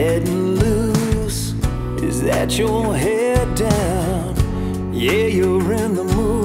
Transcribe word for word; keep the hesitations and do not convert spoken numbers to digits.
letting loose? Is that your head down? Yeah, you're in the mood.